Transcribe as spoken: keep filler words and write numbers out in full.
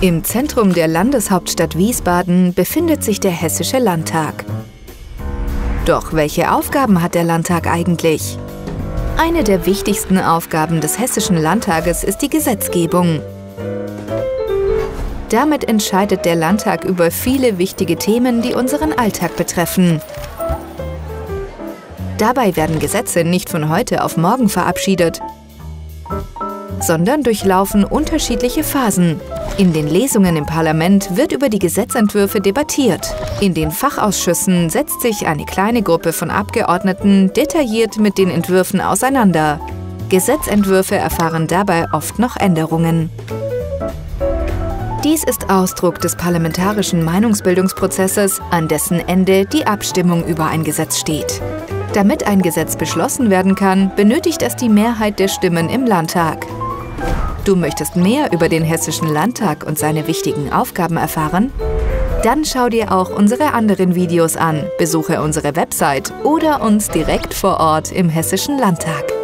Im Zentrum der Landeshauptstadt Wiesbaden befindet sich der Hessische Landtag. Doch welche Aufgaben hat der Landtag eigentlich? Eine der wichtigsten Aufgaben des Hessischen Landtages ist die Gesetzgebung. Damit entscheidet der Landtag über viele wichtige Themen, die unseren Alltag betreffen. Dabei werden Gesetze nicht von heute auf morgen verabschiedet, sondern durchlaufen unterschiedliche Phasen. In den Lesungen im Parlament wird über die Gesetzentwürfe debattiert. In den Fachausschüssen setzt sich eine kleine Gruppe von Abgeordneten detailliert mit den Entwürfen auseinander. Gesetzentwürfe erfahren dabei oft noch Änderungen. Dies ist Ausdruck des parlamentarischen Meinungsbildungsprozesses, an dessen Ende die Abstimmung über ein Gesetz steht. Damit ein Gesetz beschlossen werden kann, benötigt es die Mehrheit der Stimmen im Landtag. Du möchtest mehr über den Hessischen Landtag und seine wichtigen Aufgaben erfahren? Dann schau dir auch unsere anderen Videos an, besuche unsere Website oder uns direkt vor Ort im Hessischen Landtag.